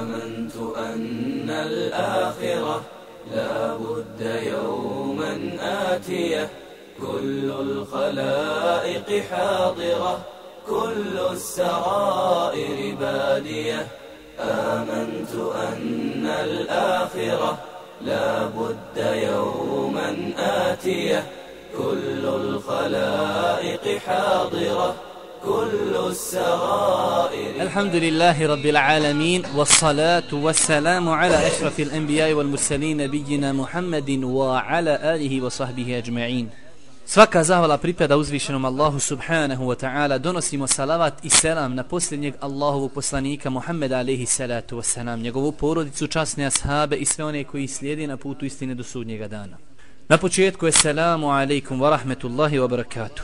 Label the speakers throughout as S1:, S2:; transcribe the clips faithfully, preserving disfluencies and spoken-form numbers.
S1: آمنت أن الآخرة لا بد يوما آتية كل الخلائق حاضرة كل السرائر بادية آمنت أن الآخرة لا بد يوما آتية كل الخلائق حاضرة كل السرائر.
S2: الحمد لله رب العالمين والصلاة والسلام على أشرف الأنبياء والمرسلين نبينا محمد وعلى آله وصحبه أجمعين. Svaka zahvala pripada uzvišenom Allahu subhanahu wa ta'ala. Donosimo salavat i selam na posljednjeg Allahovog poslanika Muhammeda alaihi salatu wasalam, njegovu porodicu, časne ashabe i sve one koji slijede na putu istine do sudnjega dana. Na početku je selamu alaikum wa rahmetullahi wa barakatuh.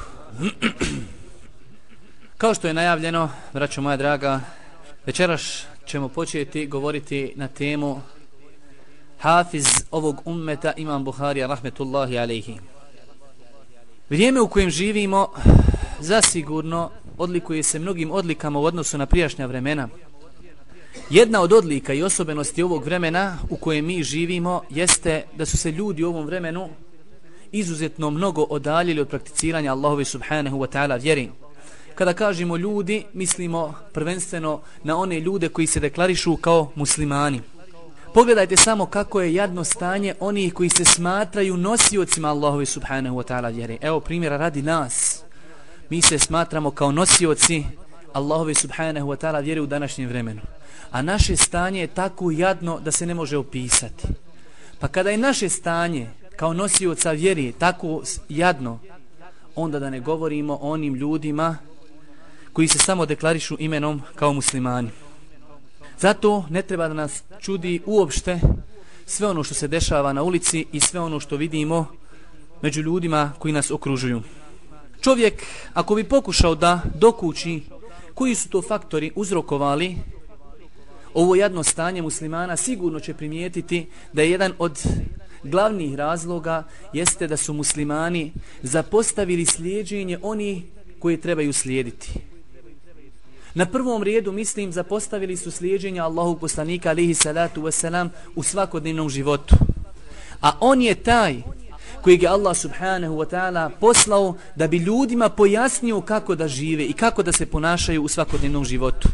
S2: Kao što je najavljeno, braćo moja draga, večeras ćemo početi govoriti na temu hafiz ovog ummeta Imam Buharija rahmetullahi alaihi. Vrijeme u kojem živimo zasigurno odlikuje se mnogim odlikama u odnosu na prijašnja vremena. Jedna od odlika i osobenosti ovog vremena u kojem mi živimo jeste da su se ljudi u ovom vremenu izuzetno mnogo odaljili od prakticiranja Allahove subhanahu wa ta'ala vjeri. Kada kažemo ljudi, mislimo prvenstveno na one ljude koji se deklarišu kao muslimani. Pogledajte samo kako je jadno stanje onih koji se smatraju nosiocima Allahove subhanahu wa ta'ala vjere. Evo primjera radi nas. Mi se smatramo kao nosioci Allahove subhanahu wa ta'ala vjere u današnjem vremenu. A naše stanje je tako jadno da se ne može opisati. Pa kada je naše stanje kao nosioca vjere tako jadno, onda da ne govorimo o onim ljudima koji se samo deklarišu imenom kao muslimani. Zato ne treba da nas čudi uopšte sve ono što se dešava na ulici i sve ono što vidimo među ljudima koji nas okružuju. Čovjek, ako bi pokušao da dokuči koji su to faktori uzrokovali ovo jadno stanje muslimana, sigurno će primijetiti da je jedan od glavnih razloga jeste da su muslimani zapostavili slijeđenje onih koji trebaju slijediti. Na prvom redu, mislim, zapostavili su slijeđenje Allahog poslanika alaihi salatu wasalam u svakodnevnom životu. A on je taj kojeg je Allah subhanahu wa ta'ala poslao da bi ljudima pojasnio kako da žive i kako da se ponašaju u svakodnevnom životu.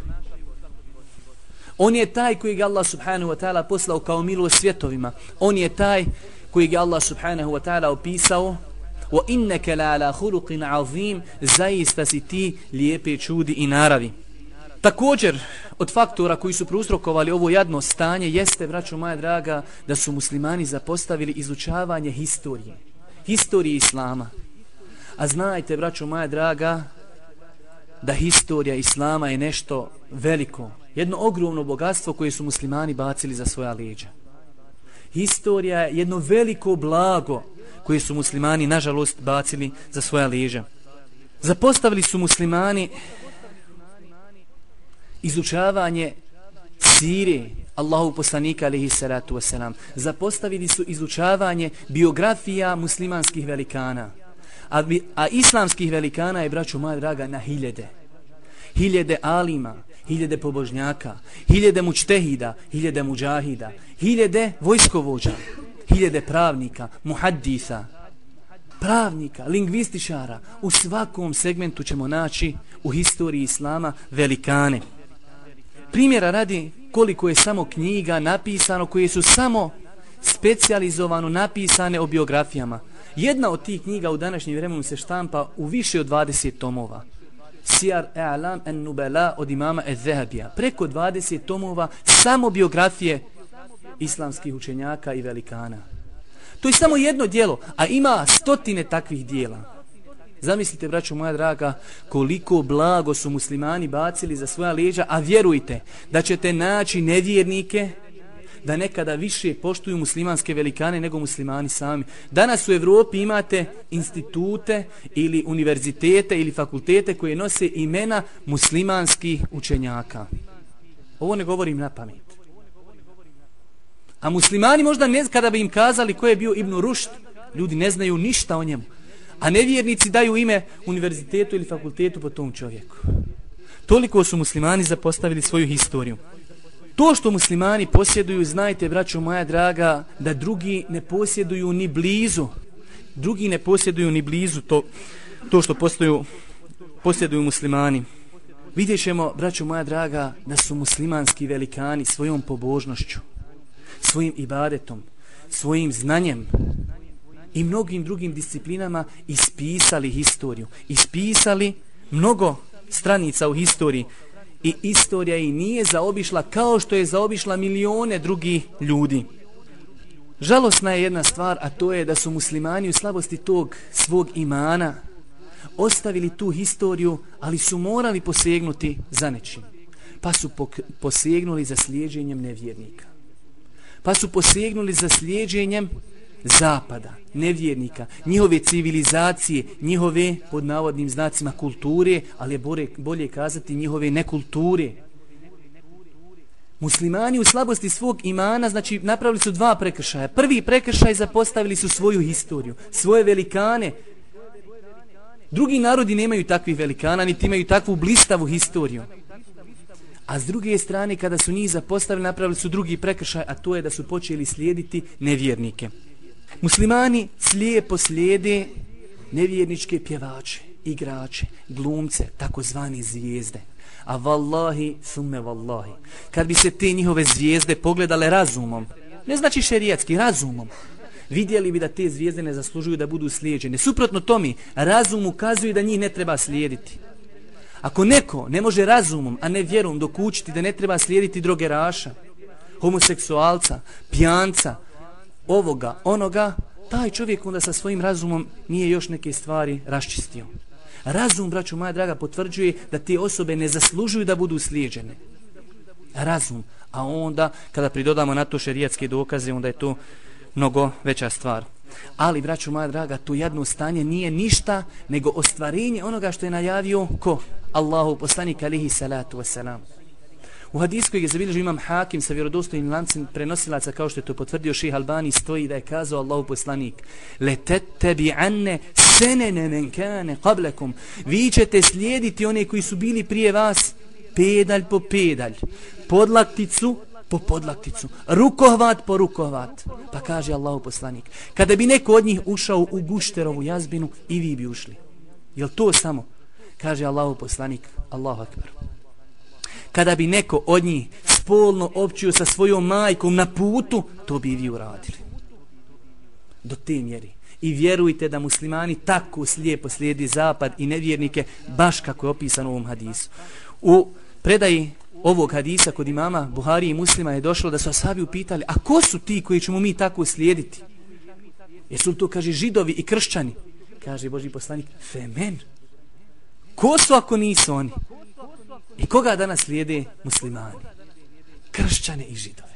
S2: On je taj kojeg je Allah subhanahu wa ta'ala poslao kao milost svjetovima. On je taj kojeg je Allah subhanahu wa ta'ala opisao wa innaka la ala khuluqin azim, zaista si ti lijepe čudi i naravi. Također, od faktora koji su prouzrokovali ovo jadno stanje jeste, braćo moja draga, da su muslimani zapostavili izučavanje historije. Historije Islama. A znajte, braćo moja draga, da historija Islama je nešto veliko. Jedno ogromno bogatstvo koje su muslimani bacili za svoja leđa. Historija je jedno veliko blago koje su muslimani, nažalost, bacili za svoja leđa. Zapostavili su muslimani izučavanje sire Allahov poslanika alejhi salatu vesselam. Zapostavili su izučavanje biografija muslimanskih velikana. A, bi, a islamskih velikana je, braćo moja draga, na hiljade. Hiljade alima, hiljade pobožnjaka, hiljade mučtehida, hiljade muđahida, hiljade vojskovođa, hiljade pravnika, muhaddisa, pravnika, lingvističara. U svakom segmentu ćemo naći u historiji Islama velikane. Primjera radi koliko je samo knjiga napisano koje su samo specijalizovano napisane o biografijama. Jedna od tih knjiga u današnjem vremenu se štampa u više od dvadeset tomova. Sijar A'lam an-Nubala od imama Ez-Zahabija. Preko dvadeset tomova samo biografije islamskih učenjaka i velikana. To je samo jedno djelo, a ima stotine takvih dijela. Zamislite, braćo moja draga, koliko blago su muslimani bacili za svoja leđa, a vjerujte da ćete naći nevjernike da nekada više poštuju muslimanske velikane nego muslimani sami. Danas u Evropi imate institute ili univerzitete ili fakultete koje nose imena muslimanskih učenjaka. Ovo ne govorim na pamet. A muslimani možda ne, kada bi im kazali ko je bio Ibn Rušd, ljudi ne znaju ništa o njemu. A nevjernici daju ime univerzitetu ili fakultetu po tom čovjeku. Toliko su muslimani zapostavili svoju historiju.
S3: To što muslimani posjeduju, znajte, braćo moja draga, da drugi ne posjeduju ni blizu. Drugi ne posjeduju ni blizu to, to što posjeduju, posjeduju muslimani. Vidjet ćemo, braćo moja draga, da su muslimanski velikani svojom pobožnošću, svojim ibadetom, svojim znanjem i mnogim drugim disciplinama ispisali historiju. Ispisali mnogo stranica u historiji i istorija i nije zaobišla kao što je zaobišla milione drugih ljudi. Žalosna je jedna stvar, a to je da su muslimani u slabosti tog svog imana ostavili tu historiju, ali su morali posegnuti za nečim. Pa su posegnuli za slijeđenjem nevjernika. Pa su posegnuli za slijeđenjem zapada, nevjernika, njihove civilizacije, njihove, pod navodnim znacima, kulture, ali je bolje, bolje kazati njihove nekulture. Muslimani u slabosti svog imana, znači, napravili su dva prekršaja. Prvi prekršaj, zapostavili su svoju historiju, svoje velikane. Drugi narodi nemaju takvih velikana, niti imaju takvu blistavu historiju. A s druge strane, kada su njih zapostavili, napravili su drugi prekršaj, a to je da su počeli slijediti nevjernike. Muslimani slijepo slijede nevjerničke pjevače, igrače, glumce, takozvane zvijezde. A vallahi, summe vallahi, kad bi se te njihove zvijezde pogledale razumom, ne znači šerijatski, razumom, vidjeli bi da te zvijezde ne zaslužuju da budu slijeđene. Suprotno tome, razum ukazuje da njih ne treba slijediti. Ako neko ne može razumom, a ne vjerom dokučiti da ne treba slijediti drogeraša, homoseksualca, pijanca, ovoga, onoga, taj čovjek onda sa svojim razumom nije još neke stvari raščistio. Razum, braćo moja draga, potvrđuje da te osobe ne zaslužuju da budu slijeđene. Razum. A onda, kada pridodamo na to šerijatske dokaze, onda je to mnogo veća stvar. Ali, braćo moja draga, to jedno stanje nije ništa nego ostvarenje onoga što je najavio ko? Allahu poslanik alihi salatu wasalam. U hadisu kojeg je zabilježio imam Hakim sa vjerodostojnim lancem prenosilaca, kao što je to potvrdio Šejh Albani, stoji da je kazao Allahu poslanik: "Letettabi'anne senene men kana qablakum." Vi ćete slijediti one koji su bili prije vas, pedalj po pedalj, podlakticu po podlakticu, rukohvat po rukohvat. Pa kaže Allahu poslanik: kada bi neko od njih ušao u gušterovu jazbinu, i vi bi ušli. Jel to samo? Kaže Allahu poslanik: Allahu akbar. Kada bi neko od njih spolno općio sa svojom majkom na putu, to bi i vi uradili. Do te mjeri. I vjerujte da muslimani tako slijepo slijedi zapad i nevjernike, baš kako je opisano u ovom hadisu. U predaji ovog hadisa kod imama Buhari i Muslima je došlo da su ashabi upitali: a ko su ti koji ćemo mi tako slijediti? Jesu to, kaže, židovi i kršćani? Kaže Božji poslanik: femen. Ko su ako nisu oni? I koga danas slijede muslimani? Kršćane i židove.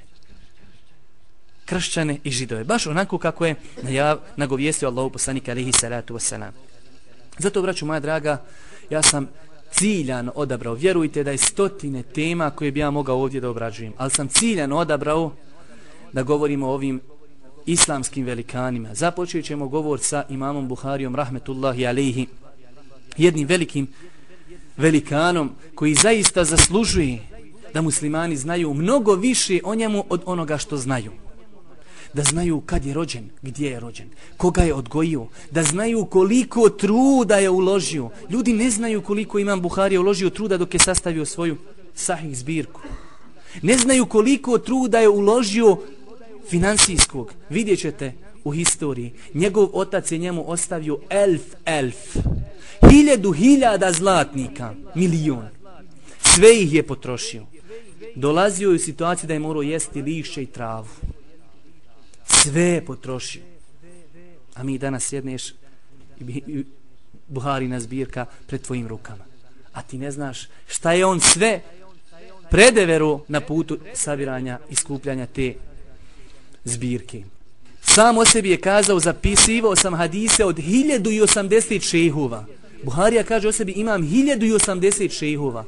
S3: Kršćane i židove. Baš onako kako je najav, nagovijestio Allahu poslanik alihi salatu wasalam. Zato, braću moja draga, ja sam ciljano odabrao, vjerujte da je stotine tema koje bi ja mogao ovdje da obrađujem, ali sam ciljano odabrao da govorimo o ovim islamskim velikanima. Započet ćemo govor sa imamom Buharijom rahmetullahi alejhi, jednim velikim velikanom koji zaista zaslužuje da muslimani znaju mnogo više o njemu od onoga što znaju. Da znaju kad je rođen, gdje je rođen, koga je odgojio, da znaju koliko truda je uložio. Ljudi ne znaju koliko imam Buharija uložio truda dok je sastavio svoju sahih zbirku. Ne znaju koliko truda je uložio finansijskog. Vidjet ćete u historiji. Njegov otac je njemu ostavio elf, elf. Hiljedu hiljada zlatnika. Milion. Sve ih je potrošio. Dolazio je u situaciju da je morao jesti lišće i travu. Sve je potrošio. A mi danas sjedneš i Buharina zbirka pred tvojim rukama. A ti ne znaš šta je on sve predeveru na putu sabiranja i skupljanja te zbirke. Sam o sebi je kazao: zapisivao sam hadise od hiljadu i osamdeset šejhova. Buharija kaže o sebi: imam hiljadu i osamdeset šejhova.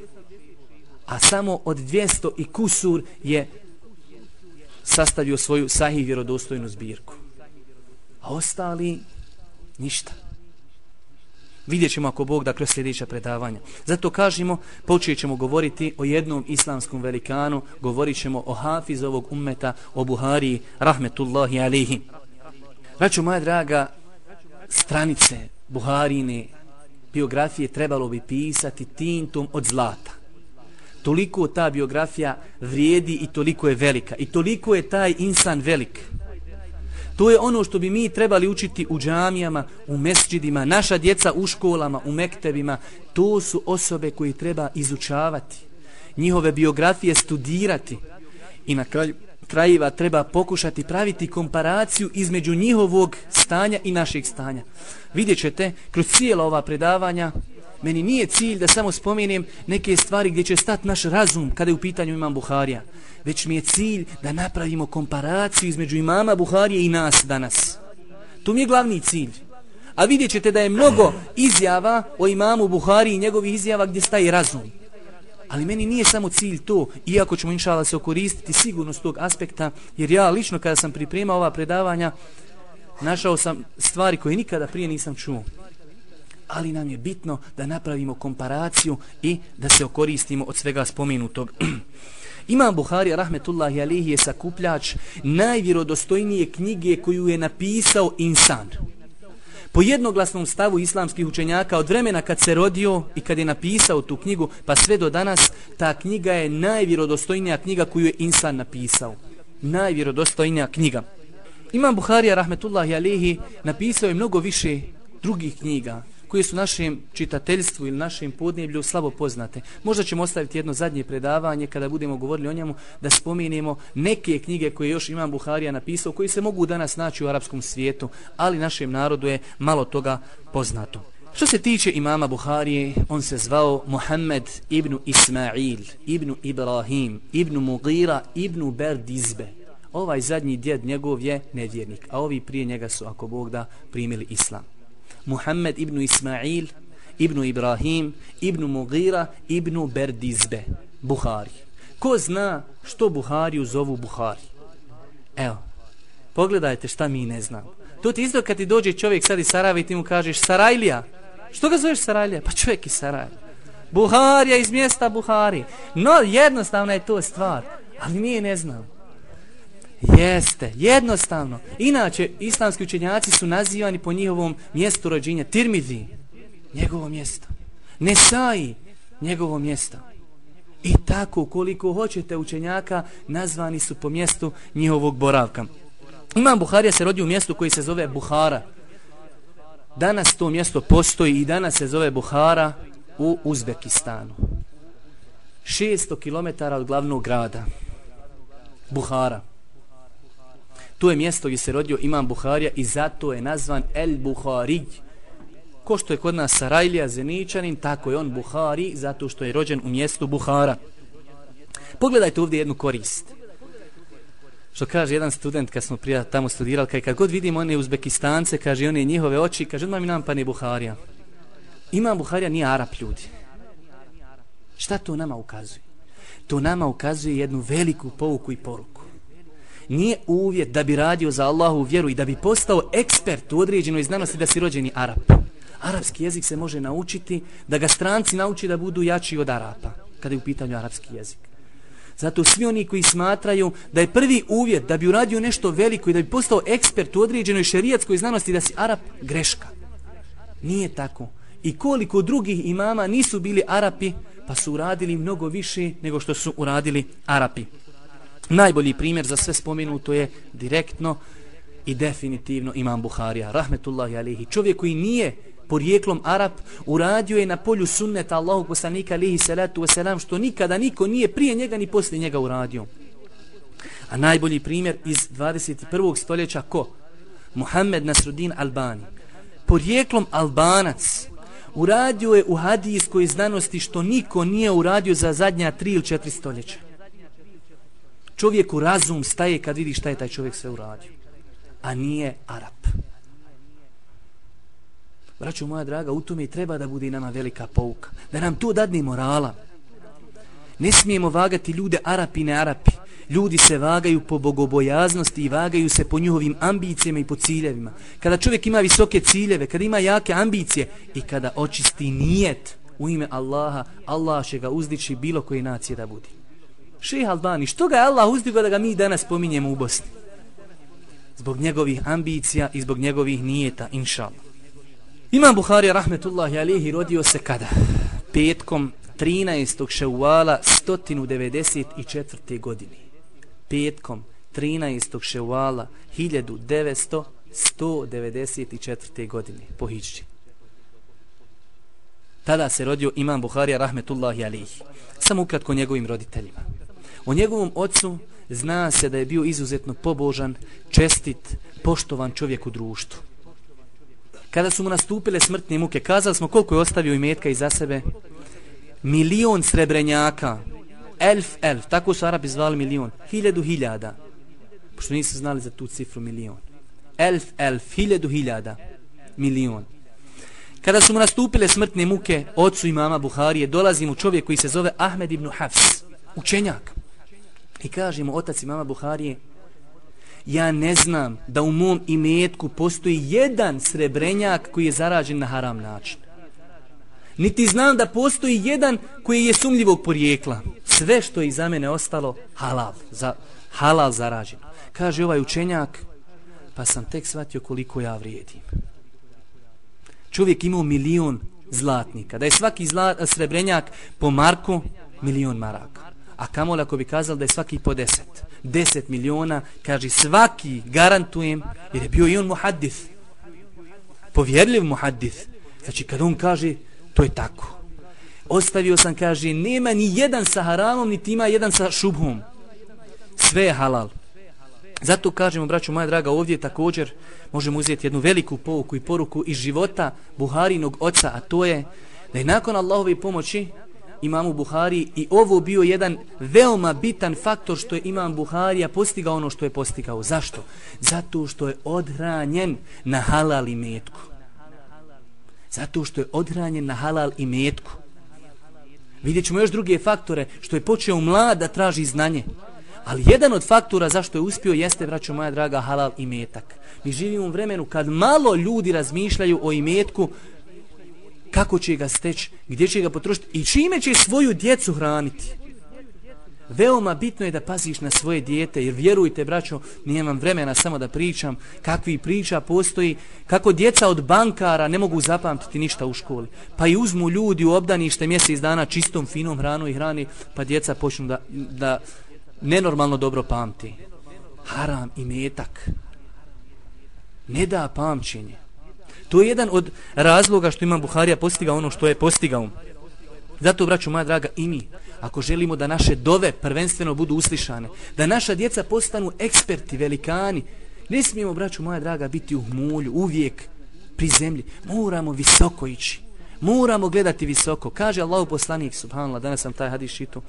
S3: A samo od dvjesto i kusur je sastavio svoju sahih vjerodostojnu zbirku. A ostali ništa. Vidjet ćemo ako Bog da kroz sljedeća predavanja. Zato kažemo, počet ćemo govoriti o jednom islamskom velikanu, govorit ćemo o hafiz ovog ummeta, o Buhariji, rahmetullahi alejhi. Braćo moja draga, stranice Buharine biografije trebalo bi pisati tintom od zlata. Toliko ta biografija vrijedi i toliko je velika. I toliko je taj insan velik. To je ono što bi mi trebali učiti u džamijama, u mesdžidima, naša djeca u školama, u mektebima. To su osobe koje treba izučavati. Njihove biografije studirati. I na kraju krajeva treba pokušati praviti komparaciju između njihovog stanja i našeg stanja. Vidjet ćete, kroz cijela ova predavanja, meni nije cilj da samo spomenem neke stvari gdje će stati naš razum kada je u pitanju imam Buharija, već mi je cilj da napravimo komparaciju između imama Buharije i nas danas. To mi je glavni cilj. A vidjet ćete da je mnogo izjava o imamu Buhariji i njegovih izjava gdje staje razum. Ali meni nije samo cilj to, iako ćemo inšala se okoristiti sigurno s tog aspekta, jer ja lično kada sam pripremao ova predavanja, našao sam stvari koje nikada prije nisam čuo. Ali nam je bitno da napravimo komparaciju i da se okoristimo od svega spomenutog. Imam Buharija rahmetullahi alejhi je sakupljač najvjerodostojnije knjige koju je napisao insan. Po jednoglasnom stavu islamskih učenjaka od vremena kad se rodio i kad je napisao tu knjigu pa sve do danas, ta knjiga je najvjerodostojnija knjiga koju je insan napisao. Najvjerodostojnija knjiga. Imam Buharija rahmetullahi alejhi napisao je mnogo više drugih knjiga koje su našem čitateljstvu ili našem podneblju slabo poznate. Možda ćemo ostaviti jedno zadnje predavanje kada budemo govorili o njemu da spomenemo neke knjige koje još Imam Buharija napisao, koji se mogu danas naći u arapskom svijetu, ali našem narodu je malo toga poznato. Što se tiče imama Buharije, on se zvao Muhammed ibn Ismail, ibn Ibrahim, ibn Mughira, ibn Berdizbe. Ovaj zadnji djed njegov je nevjernik, a ovi prije njega su, ako Bog da, primili islam. Muhammed ibn Ismail, ibn Ibrahim, ibn Mughira, ibn Berdizbe, Buhari. Ko zna što Buhariju zovu Buhari? Evo, pogledajte šta mi ne znamo. To ti isto kad ti dođe čovjek sad iz Sarajeva i ti mu kažeš Sarajlija. Što ga zoveš Sarajlija? Pa čovjek iz Sarajeva. Buharija iz mjesta Buhari. No, jednostavna je to stvar, ali mi ne znamo. Jeste, jednostavno. Inače, islamski učenjaci su nazivani po njihovom mjestu rođenja. Tirmidhi, njegovo mjesto. Nesai, njegovo mjesto. I tako, koliko hoćete učenjaka, nazvani su po mjestu njihovog boravka. Imam Buharija se rodio u mjestu koji se zove Buhara. Danas to mjesto postoji i danas se zove Buhara u Uzbekistanu. šesto kilometara od glavnog grada. Buhara. To je mjesto gdje se rodio imam Buharija i zato je nazvan El Buhari. Ko što je kod nas Sarajlija, Zeničanin, tako je on Buhari, zato što je rođen u mjestu Buhara. Pogledajte ovdje jednu korist. Što kaže jedan student kad smo prije tamo studirali, kaj kad god vidimo one Uzbekistance, kaže one njihove oči, kaže odmah mi nam pa ne Buharija. Imam Buharija nije Arap, ljudi. Šta to nama ukazuje? To nama ukazuje jednu veliku pouku i poruku. Nije uvjet da bi radio za Allahu vjeru i da bi postao ekspert u određenoj znanosti da si rođeni Arap. Arapski jezik se može naučiti, da ga stranci nauči da budu jači od Arapa, kada je u pitanju arapski jezik. Zato svi oni koji smatraju da je prvi uvjet da bi uradio nešto veliko i da bi postao ekspert u određenoj šerijatskoj znanosti da si Arap, greška. Nije tako. I koliko drugih imama nisu bili Arapi, pa su uradili mnogo više nego što su uradili Arapi. Najbolji primjer za sve spomenuto je direktno i definitivno imam Buharija, rahmetullahi alejhi. Čovjek koji nije porijeklom Arap, uradio je na polju sunneta Allahog poslanika alejhi salatu wasalam, što nikada niko nije prije njega ni poslije njega uradio. A najbolji primjer iz dvadeset prvog stoljeća ko? Muhammed Nasruddin Albani. Porijeklom Albanac, uradio je u hadijskoj znanosti što niko nije uradio za zadnja tri ili četiri stoljeća. Čovjeku razum staje kad vidi šta je taj čovjek sve uradio. A nije Arap. Braćo moja draga, u tome i treba da bude nama velika pouka. Da nam to dadne morala. Ne smijemo vagati ljude Arapi, ne Arapi. Ljudi se vagaju po bogobojaznosti i vagaju se po njihovim ambicijama i po ciljevima. Kada čovjek ima visoke ciljeve, kada ima jake ambicije i kada očisti nijet u ime Allaha, Allah će ga uzdići bilo koje nacije da budi. Šejh Albani, što ga je Allah uzdigao da ga mi danas spominjemo u Bosni? Zbog njegovih ambicija i zbog njegovih nijeta, inša Allah. Imam Buharija rahmetullahi alihi rodio se kada? Petkom trinaestog Ševala sto devedeset četvrte godine. Petkom trinaestog Ševala hiljadu devetsto devedeset četvrte godine po hidži. Tada se rodio Imam Buharija rahmetullahi alihi. Samo ukratko o njegovim roditeljima. O njegovom ocu zna se da je bio izuzetno pobožan, čestit, poštovan čovjek u društvu. Kada su mu nastupile smrtne muke, kazali smo koliko je ostavio imetka iza sebe. Milion srebrenjaka. Elf, elf. Tako su Arabi zvali milion. Hiljadu hiljada. Pošto nisu znali za tu cifru milion. Elf, elf. Hiljadu hiljada. Milion. Kada su mu nastupile smrtne muke, ocu imama Buharije, dolazi mu čovjek koji se zove Ahmed ibn Hafs. Učenjak. I kaže mu otac imama Buharije, ja ne znam da u mom imetku postoji jedan srebrenjak koji je zarađen na haram način. Niti znam da postoji jedan koji je sumnjivog porijekla. Sve što je iza mene ostalo, halal, za, halal zarađen. Kaže ovaj učenjak, pa sam tek shvatio koliko ja vrijedim. Čovjek imao milion zlatnika. Da je svaki zla, srebrenjak po marku, milion maraka. A kamoli ako bi kazali da je svaki po deset. Deset miliona, kaže svaki, garantujem, jer je bio i on muhaddith. Povjerljiv muhaddith. Znači kad on kaže, to je tako. Ostavio sam, kaže, nema ni jedan sa haramom, niti ima jedan sa šubhom. Sve je halal. Zato kažemo, braćo moja draga, ovdje također možemo uzeti jednu veliku pouku i poruku iz života Buharinog oca, a to je da je nakon Allahove pomoći imamu Buhari i ovo bio jedan veoma bitan faktor što je imam Buharija postigao ono što je postigao. Zašto? Zato što je odhranjen na halal imetku. Zato što je odhranjen na halal imetku. Vidjet ćemo još druge faktore, što je počeo mlad da traži znanje. Ali jedan od faktora zašto je uspio jeste, braćo moja draga, halal imetak. Mi živimo u vremenu kad malo ljudi razmišljaju o imetku, kako će ga steći, gdje će ga potrošiti i čime će svoju djecu hraniti. Veoma bitno je da paziš na svoje dijete, jer vjerujte, braćo, nemam vremena samo da pričam kakvi priča postoji, kako djeca od bankara ne mogu zapamtiti ništa u školi. Pa i uzmu ljudi u obdanište mjesec dana čistom, finom hranom i hrani, pa djeca počnu da, da nenormalno dobro pamti. Haram i metak ne da pamćenje. To je jedan od razloga što imam Buharija postigao ono što je postigao. Zato, braćo moja draga, i mi, ako želimo da naše dove prvenstveno budu uslišane, da naša djeca postanu eksperti, velikani, ne smijemo, braćo moja draga, biti u hmulju, uvijek pri zemlji. Moramo visoko ići. Moramo gledati visoko. Kaže Allahu poslanik, subhanallah, danas sam taj hadis čitao,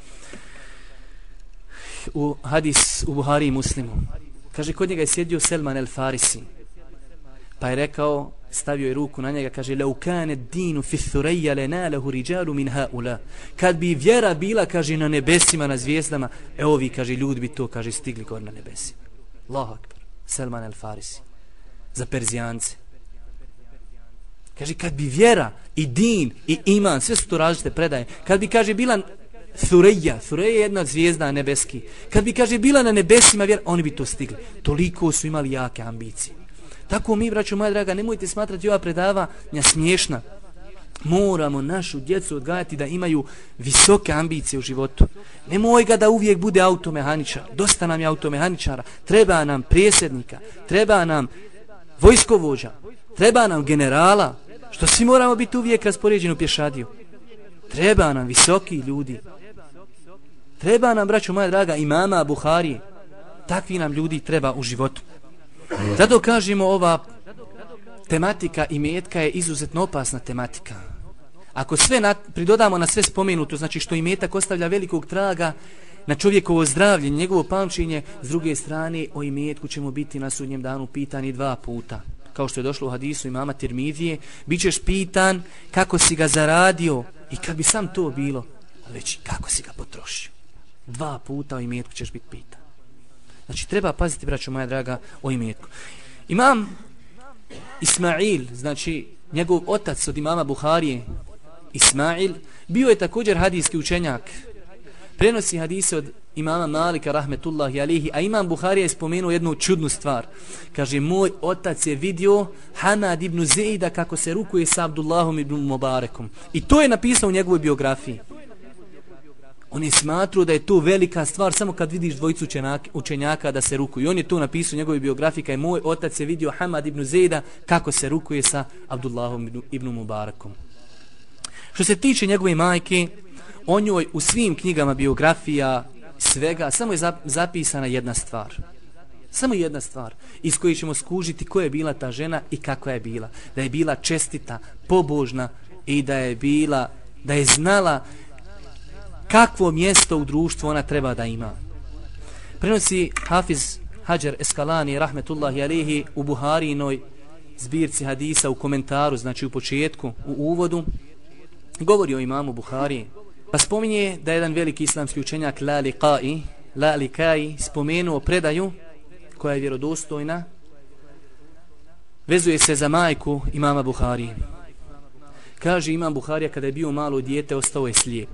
S3: u hadis u Buhari i Muslimu. Kaže, kod njega je sjedio Selman el Farisi. Pa je rekao, stavio je ruku na njega, kaže, lau kane dinu fi thurejja lenalahu riđalu min haula. Kad bi vjera bila, kaže, na nebesima, na zvijezdama, e ovi, kaže, ljudi bi to, kaže, stigli gore na nebesima. Allahu akbar. Selman el Farisi. Za Perzijance. Kaže, kad bi vjera i din i iman, sve su to različite predaje, kad bi, kaže, bila Thurejja, Thurejja je jedna od zvijezda nebeski. Kad bi, kaže, bila na nebesima vjera, oni bi to stigli. Toliko su imali jake ambicije. Tako mi, braćo moja draga, nemojte smatrati ova predavanja smiješna. Moramo našu djecu odgajati da imaju visoke ambicije u životu. Nemoj ga da uvijek bude automehaničar. Dosta nam je automehaničara. Treba nam prijesednika. Treba nam vojskovođa. Treba nam generala. Što svi moramo biti uvijek raspoređeni u pješadiju. Treba nam visoki ljudi. Treba nam, braćo moja draga, imama Buharije. Takvi nam ljudi treba u životu. Zato kažemo, ova tematika imetka je izuzetno opasna tematika. Ako sve na, pridodamo na sve spomenuto, znači što imetak ostavlja velikog traga na čovjekovo zdravlje, njegovo pamćenje, s druge strane o imetku ćemo biti na sudnjem danu pitani dva puta. Kao što je došlo u hadisu imama Tirmidije, bit ćeš pitan kako si ga zaradio i kad bi sam to bilo, već kako si ga potrošio. Dva puta o imetku ćeš biti pitan. Znači treba paziti, braćo moja draga, o imetku. Imam Ismail, znači njegov otac od imama Buharije, Ismail, bio je također hadijski učenjak. Prenosi hadise od imama Malika rahmetullahi alihi, a imam Buharija je spomenuo jednu čudnu stvar. Kaže, moj otac je vidio Hamad ibn Zeida kako se rukuje sa Abdullahom ibn Mubarekom. I to je napisao u njegovoj biografiji. On je smatrao da je to velika stvar samo kad vidiš dvojicu učenjaka da se rukuju. I on je to napisao u njegovoj biografiji, kaj moj otac je vidio Hamad ibn Zeida kako se rukuje sa Abdullahom ibn Mubarekom. Što se tiče njegove majke, o njoj u svim knjigama biografija svega samo je zapisana jedna stvar. Samo jedna stvar iz koje ćemo skužiti ko je bila ta žena i kakva je bila. Da je bila čestita, pobožna i da je bila, da je znala kakvo mjesto u društvu ona treba da ima. Prenosi Hafiz Hadžar Eskalani rahmetullahi alihi u Buharinoj zbirci hadisa u komentaru, znači u početku, u uvodu, govori o imamu Buhariji. Pa spominje da je jedan veliki islamski učenjak Lalikai, Lalikai spomenuo predaju koja je vjerodostojna, vezuje se za majku imama Buharije. Kaže, imam Buharija kada je bio malo dijete ostao je slijep.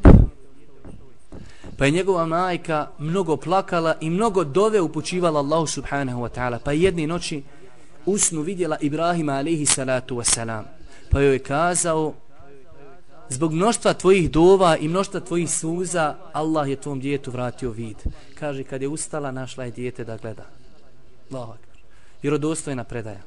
S3: Pa je njegova majka mnogo plakala i mnogo dove upućivala Allahu subhanahu wa ta'ala. Pa je jedne noći u snu vidjela Ibrahima alaihi salatu wasalam. Pa joj je kazao, zbog mnoštva tvojih dova i mnoštva tvojih suza, Allah je tvom djetu vratio vid. Kaže, kad je ustala, našla je dijete da gleda. Allahu akbar. Vjerodostojna predaja.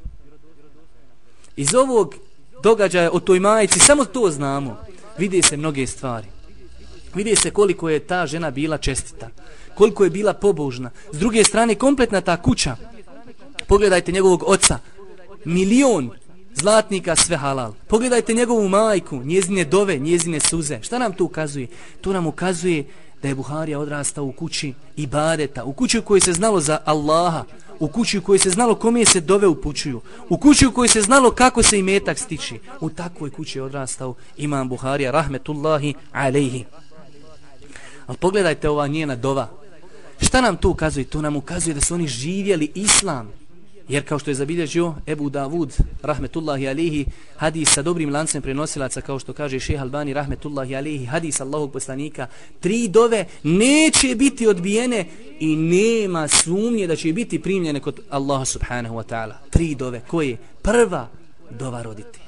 S3: Iz ovog događaja o toj majici, samo to znamo, vide se mnoge stvari. Vidi se koliko je ta žena bila čestita, koliko je bila pobožna. S druge strane, kompletna ta kuća, pogledajte njegovog oca, milion zlatnika, sve halal. Pogledajte njegovu majku, njezine dove, njezine suze. Šta nam to ukazuje? To nam ukazuje da je Buharija odrastao u kući ibadeta, u kući u kojoj se znalo za Allaha, u kući u kojoj se znalo kome se dove upućuju, u kući u kojoj se znalo kako se imetak stiči. U takvoj kući je odrastao imam Buharija rahmetullahi alejhi. Ali pogledajte ova njena dova. Šta nam to ukazuje? To nam ukazuje da su oni živjeli islam. Jer kao što je zabilježio Ebu Davud rahmetullahi alihi, hadis sa dobrim lancem prenosilaca, kao što kaže šejh Albani rahmetullahi alihi, hadis Allahog poslanika, tri dove neće biti odbijene i nema sumnje da će biti primljene kod Allaha subhanahu wa ta'ala. Tri dove. Koje? Prva, dova roditelja.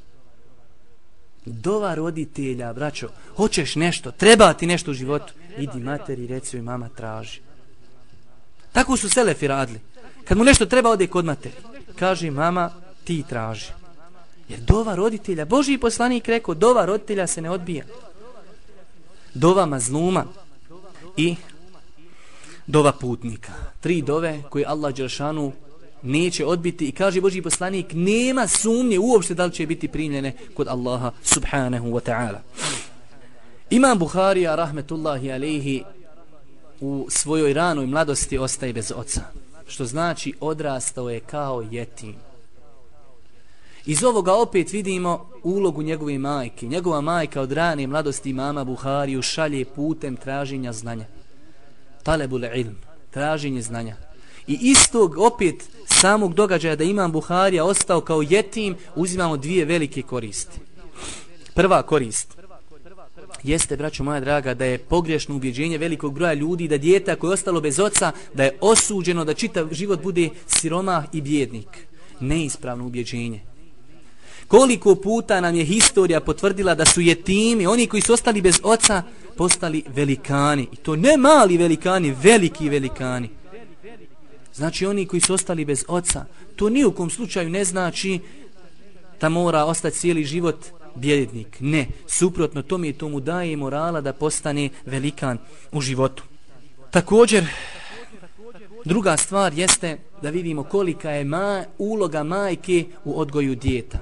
S3: Dova roditelja, braćo. Hoćeš nešto, treba ti nešto u životu, idi materi, reci joj, mama traži. Tako su selefi radili. Kad mu nešto treba, ode kod materi. Kaže, mama, ti traži. Jer dova roditelja, Božji poslanik rekao, dova roditelja se ne odbija. Dova mazluma i dova putnika. Tri dove koje Allah dželešanu neće odbiti i kaže Božji poslanik, nema sumnje uopšte da li će biti primljene kod Allaha subhanahu wa ta'ala. Imam Buharija rahmetullahi alejhi u svojoj ranoj mladosti ostaje bez oca, što znači odrastao je kao jetim. Iz ovoga opet vidimo ulogu njegove majke. Njegova majka od rane mladosti imama Buhariju šalje putem traženja znanja. Talebul ilm, traženje znanja. I istog opet samog događaja da imam Buharija ostao kao jetim, uzimamo dvije velike koristi. Prva korist jeste, braćo moja draga, da je pogrešno ubjeđenje velikog broja ljudi da dijete koje je ostalo bez oca, da je osuđeno da čitav život bude siromah i bjednik. Neispravno ubjeđenje. Koliko puta nam je historija potvrdila da su jetimi, oni koji su ostali bez oca, postali velikani. I to ne mali velikani, veliki velikani. Znači oni koji su ostali bez oca, to ni u kom slučaju ne znači da mora ostati cijeli život bjednik. Ne, suprotno tome i tomu daje morala da postane velikan u životu. Također, druga stvar jeste da vidimo kolika je ma, uloga majke u odgoju djeta.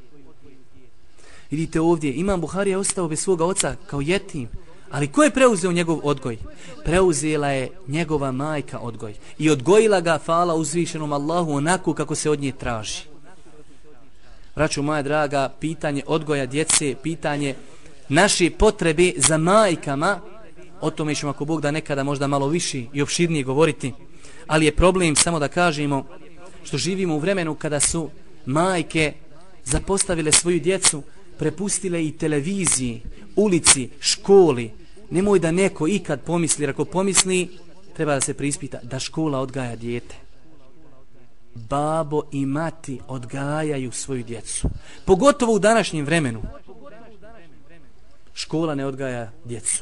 S3: Vidite ovdje, imam Buharija ostao bez svoga oca kao jetim, ali ko je preuzeo njegov odgoj? Preuzela je njegova majka odgoj i odgojila ga, hvala uzvišenom Allahu, onako kako se od nje traži. Braćo moja draga, pitanje odgoja djece, pitanje naše potrebe za majkama, o tome ćemo ako Bog da nekada možda malo više i opširnije govoriti. ali je problem, samo da kažemo, što živimo u vremenu kada su majke zapostavile svoju djecu, prepustile i televiziji, ulici, školi. Nemoj da neko ikad pomisli, jer ako pomisli, treba da se preispita da škola odgaja dijete. Babo i mati odgajaju svoju djecu. Pogotovo u današnjem vremenu. Škola ne odgaja djecu.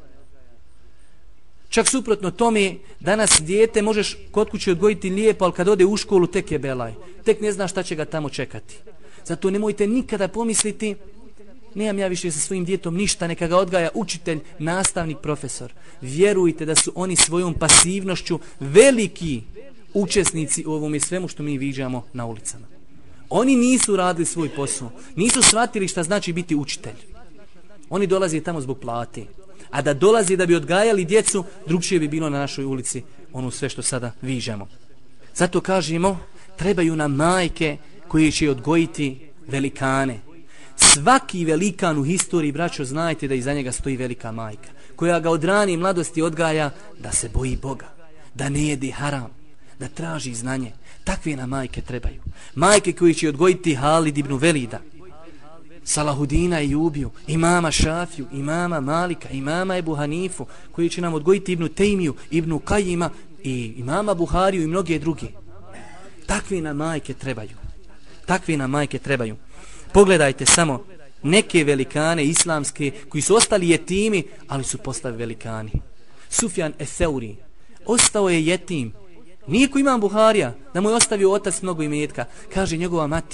S3: Čak suprotno tome, danas dijete možeš kod kuće odgojiti lijepo, ali kad ode u školu tek je belaj. Tek ne zna šta će ga tamo čekati. Zato nemojte nikada pomisliti, nemam ja više sa svojim djetom ništa, neka ga odgaja učitelj, nastavnik, profesor. Vjerujte da su oni svojom pasivnošću veliki učesnici u ovome svemu što mi viđamo na ulicama. Oni nisu radili svoj posao, nisu shvatili šta znači biti učitelj. Oni dolaze tamo zbog plate. A da dolazi da bi odgajali djecu, drugčije bi bilo na našoj ulici ono sve što sada viđamo. Zato kažemo, trebaju nam majke koje će odgojiti velikane. Svaki velikan u historiji, braćo, znajte da iza njega stoji velika majka, koja ga od rane mladosti odgaja da se boji Boga, da ne jede haram, da traži znanje. Takve nam majke trebaju. Majke koje će odgojiti Halid ibn Velida, Salahudina i Jubiju, imama Šafiju, imama Malika, imama Ebu Hanifu, koji će nam odgojiti Ibnu Tejmiju, Ibnu Kajima i imama Buhariju i mnoge druge. Takve nam majke trebaju. Takve nam majke trebaju. Pogledajte samo neke velikane islamske koji su ostali jetimi, ali su postali velikani. Sufjan es-Seuri ostao je jetim. Nije ko imam Buharija, da mu je ostavio otac mnogo imetka. Kaže njegova mati,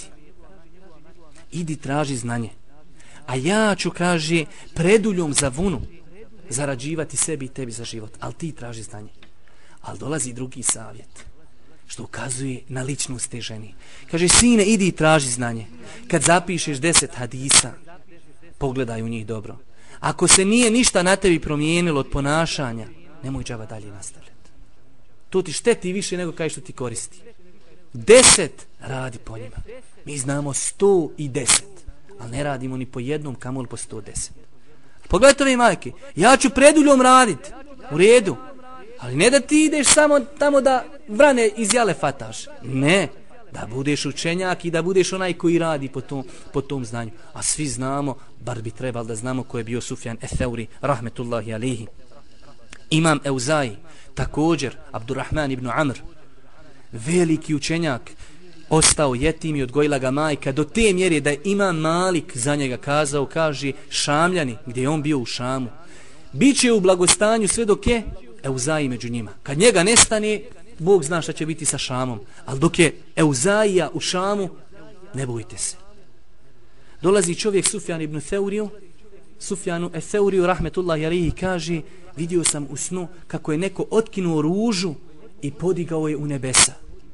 S3: idi traži znanje, a ja ću, kaže, preduljom za vunu zarađivati sebi i tebi za život, ali ti traži znanje. Ali dolazi drugi savjet, što ukazuje na ličnost te ženi. Kaže, sine, idi i traži znanje. Kad zapišeš deset hadisa, pogledaj u njih dobro. Ako se nije ništa na tebi promijenilo od ponašanja, nemoj džaba dalje nastavljati. To ti šteti više nego kaj što ti koristi. Deset radi po njima. Mi znamo sto i deset, ali ne radimo ni po jednom, kamoli po sto deset. Pogledajte ove majke, ja ću preduljom raditi, u redu, ali ne da ti ideš samo tamo da vrane iz jale fataš. Ne, da budeš učenjak i da budeš onaj koji radi po tom, po tom znanju. A svi znamo, bar bi trebalo da znamo ko je bio Sufjan es-Seuri, rahmetullahi alihi. Imam Euzai, također Abdurrahman ibn Amr, veliki učenjak, ostao jetim i odgojila ga majka do te mjere da je Imam Malik za njega kazao, kaže, Šamljani, gdje je on bio u Šamu, bit će u blagostanju sve dok je Euzai među njima. Kad njega nestane, Bog zna šta će biti sa Šamom, ali dok je Euzaija u Šamu, ne bojte se. Dolazi čovjek Sufjan ibn Seuriju, Sufjanu es-Seuriju, rahmetullahi alihi, kaže, vidio sam u snu kako je neko otkinuo ružu i podigao je u nebesa.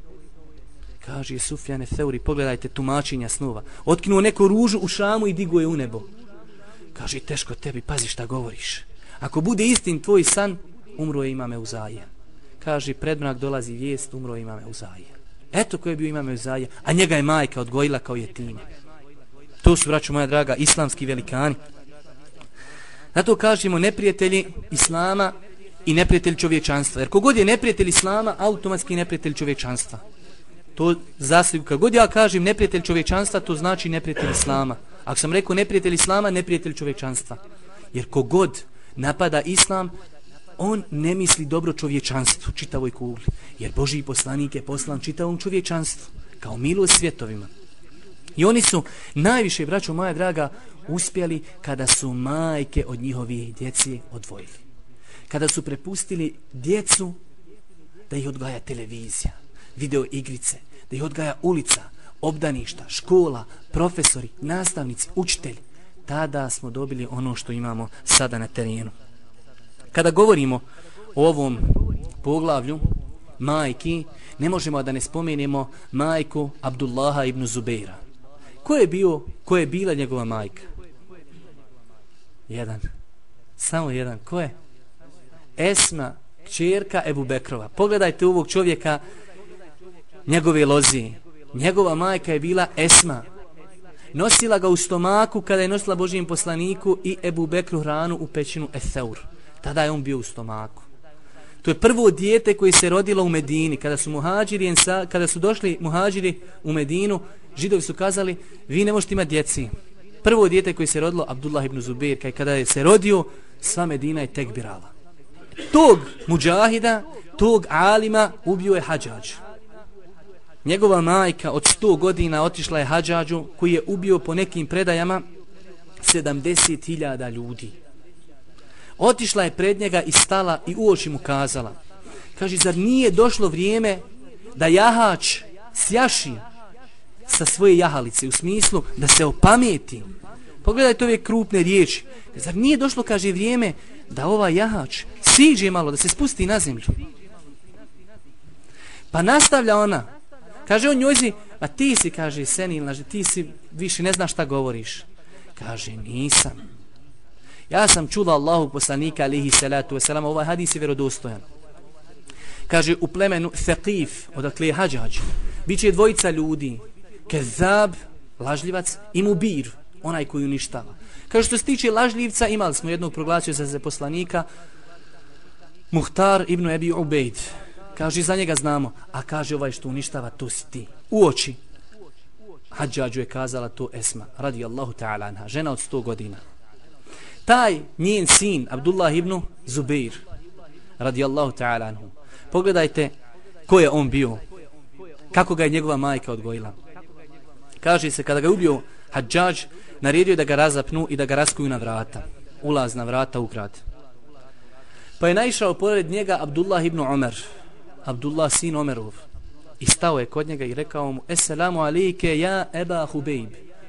S3: Kaže Sufjan es-Seuri, pogledajte tumačenja snova. Otkinuo neko ružu u Šamu i digo je u nebo. Kaže, teško tebi, pazi šta govoriš. Ako bude istin tvoj san, umro je Imam Euzaija. Kaže, predmrak dolazi vijest, umro je Imam Euzaija. Eto ko je bio Imam Euzaija, a njega je majka odgojila kao jetime. To su, braćo moja draga, islamski velikani. Zato kažemo neprijatelji islama i neprijatelj čovječanstva. Jer kogod je neprijatelj islama, automatski neprijatelj čovječanstva. To zasliku, kad god ja kažem neprijatelj čovječanstva, to znači neprijatelj islama. Ako sam rekao neprijatelj islama, neprijatelj čovječanstva. Jer kogod napada islam, on ne misli dobro čovječanstvu, čitavoj kugli. Jer Božji poslanik je poslan čitavom čovječanstvu, kao milost svjetovima. I oni su najviše, braćo moja draga, uspjeli kada su majke od njihovih djeci odvojili. Kada su prepustili djecu da ih odgaja televizija, video igrice, da ih odgaja ulica, obdaništa, škola, profesori, nastavnici, učitelji. Tada smo dobili ono što imamo sada na terenu. Kada govorimo o ovom poglavlju majki, ne možemo da ne spomenemo majku Abdullaha ibn Zubeira. Ko je bio, ko je bila njegova majka? Jedan. Samo jedan. Ko je? Esma, kćerka Ebu Bekrova. Pogledajte ovog čovjeka, njegove lozije. Njegova majka je bila Esma. Nosila ga u stomaku kada je nosila Božijem poslaniku i Ebu Bekru hranu u pećinu Es-Seur. Tada je on bio u stomaku. To je prvo dijete koje se rodilo u Medini. Kada su muhađiri, kada su došli muhađiri u Medinu, Židovi su kazali, vi ne možete imati djeci. Prvo dijete koje se rodilo, Abdullah ibn Zubair, kada je se rodio, sva Medina je tekbirala. Tog muđahida, tog alima ubio je Hadžadž. Njegova majka od sto godina otišla je Hadžadžu, koji je ubio po nekim predajama sedamdeset hiljada ljudi. Otišla je pred njega i stala i u oči mu kazala. Kaže, zar nije došlo vrijeme da jahač sjaši sa svoje jahalice, u smislu da se opameti? Pogledajte ove krupne riječi. Zar nije došlo, kaže, vrijeme da ovaj jahač siđe malo, da se spusti na zemlju? Pa nastavlja ona. Kaže on njoj, a ti si, kaže, senilna, ti si više ne znaš šta govoriš. Kaže, nisam. Ja sam čula Allahu poslanika alihi salatu wasalam, ovaj hadis je vjerodostojan. Kaže, u plemenu Thaqif, odakle je Hadžadž, bit će dvojica ljudi, Kezab, lažljivac, i Mubir, onaj koji uništava. Kaže, što se tiče lažljivca, imali smo jednog proglasio za poslanika, Muhtar ibn Ebi Ubejd. Kaže, za njega znamo, a kaže, ovaj što uništava, to si ti. U oči Hadžadžu je kazala to Esma, radijallahu ta'ala anha, žena od sto godina. Taj njen sin, Abdullah ibn Zubair, radijallahu ta'ala anhu, pogledajte ko je on bio, kako ga je njegova majka odgojila. Kaže se, kada ga je ubio Hadžadž, naredio je da ga razapnu i da ga raskuju na vrata, ulazna vrata u grad. Pa je naišao pored njega Abdullah ibn Omer, Abdullah sin Omerov, i stao je kod njega i rekao mu, Esselamu alejke ja Eba Hubejb.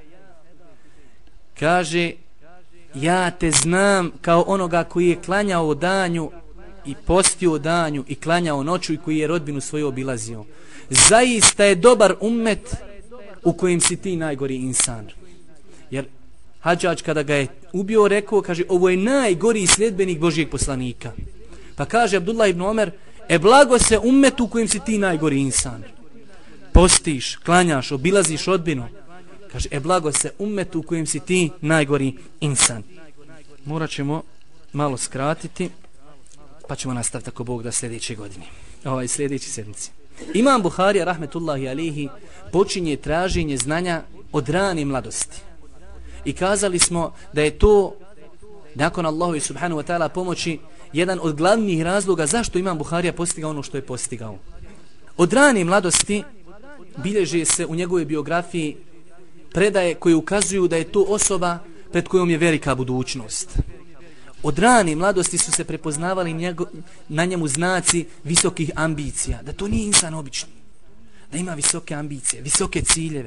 S3: Kaže, ja te znam kao onoga koji je klanjao danju i postio danju i klanjao noću i koji je rodbinu svoju obilazio. Zaista je dobar ummet u kojem si ti najgori insan. Jer Hadžadž kada ga je ubio rekao, kaže, ovo je najgori sljedbenik Božijeg poslanika. Pa kaže Abdullah ibn Omer, e blago se ummetu u kojem si ti najgori insan. Postiš, klanjaš, obilaziš rodbinu. Kaže, e blago se ummetu u kojem si ti najgori insan. Morat ćemo malo skratiti, pa ćemo nastaviti ako Bog da sljedeće godine. Ovaj sljedeći sedmici. Imam Buharija, rahmetullahi alihi, počinje traženje znanja od rane mladosti. I kazali smo da je to, nakon Allahu subhanahu wa ta'ala pomoći, jedan od glavnih razloga zašto Imam Buharija postigao ono što je postigao. Od rane mladosti bilježe se u njegovoj biografiji predaje koje ukazuju da je to osoba pred kojom je velika budućnost. Od rane mladosti su se prepoznavali njego, na njemu znaci visokih ambicija, da to nije insan obični, da ima visoke ambicije, visoke ciljeve.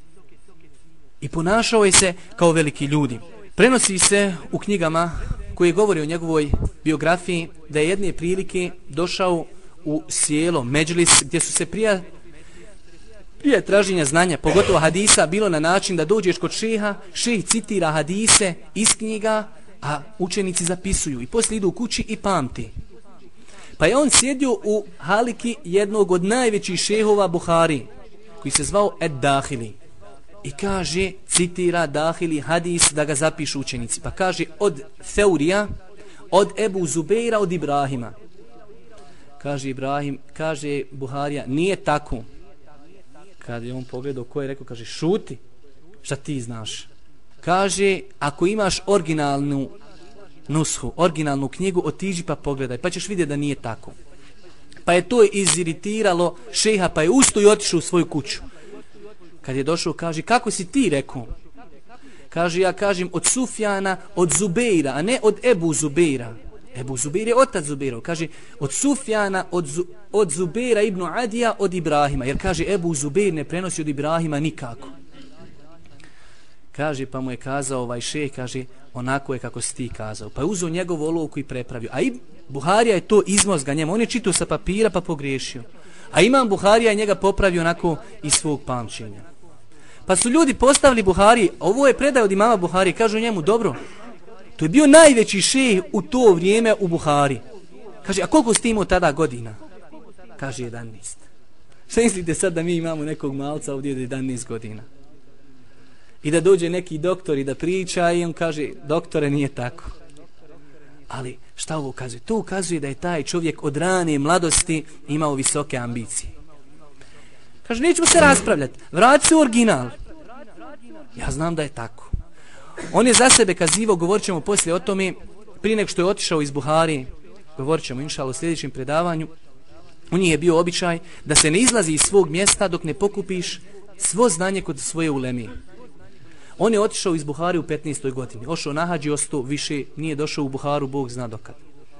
S3: I ponašao je se kao veliki ljudi. Prenosi se u knjigama koje govori o njegovoj biografiji da je jedne prilike došao u sjelo Međlis gdje su se prija prije traženja znanja, pogotovo hadisa, bilo na način da dođeš kod šeha, šeh citira hadise iz knjiga, a učenici zapisuju i poslije idu u kući i pamti. Pa je on sjedio u haliki jednog od najvećih šehova Buhari, koji se zvao Ed Dahili. I kaže, citira Dahili hadis da ga zapišu učenici. Pa kaže, od Theurija, od Ebu Zubeira, od Ibrahima. Kaže Ibrahim, kaže Buharija, nije tako. Kad je on pogledao ko je rekao, kaže, šuti, šta ti znaš? Kaže, ako imaš originalnu nushu, originalnu knjigu, otiđi pa pogledaj, pa ćeš vidjeti da nije tako. Pa je to iziritiralo šeha, pa je ustao i otišao u svoju kuću. Kad je došao, kaže, kako si ti rekao? Kaže, ja kažem od Sufjana, od Zubeira, a ne od Ebu Zubeira. Ebu Zubeir je otac Zubeirov. Kaže, od Sufjana, od, Zu, od Zubeira ibn Adija, od Ibrahima. Jer kaže, Ebu Zubeir ne prenosi od Ibrahima nikako. Kaže, pa mu je kazao ovaj šeh, kaže, onako je kako si ti kazao. Pa je uzeo njegovu olovku i prepravio. A i Buharija je to izmozga njemu. On je čitao sa papira pa pogriješio. A Imam Buharija je njega popravio onako iz svog pamćenja. Pa su ljudi postavili Buhari, ovo je predaj od imama Buhari, kažu njemu, dobro, to je bio najveći šejh u to vrijeme u Buhari. Kaže, a koliko ste imao tada godina? Kaže, jedanaest. Šta mislite sad da mi imamo nekog malca ovdje od jedanaest godina? I da dođe neki doktor i da priča i on kaže, doktore, nije tako. Ali šta ovo ukazuje? To ukazuje da je taj čovjek od rane mladosti imao visoke ambicije. Kaže, nećemo se raspravljati, vrati se u original. Ja znam da je tako. On je za sebe kazivao, govorit ćemo poslije o tome, prije nego što je otišao iz Buhari, govorit ćemo inšallah u sljedećem predavanju, u njih je bio običaj da se ne izlazi iz svog mjesta dok ne pokupiš svo znanje kod svoje uleme. On je otišao iz Buhari u petnaestoj godini. Ošao na hađ i ostao više, nije došao u Buharu, Bog zna dokad.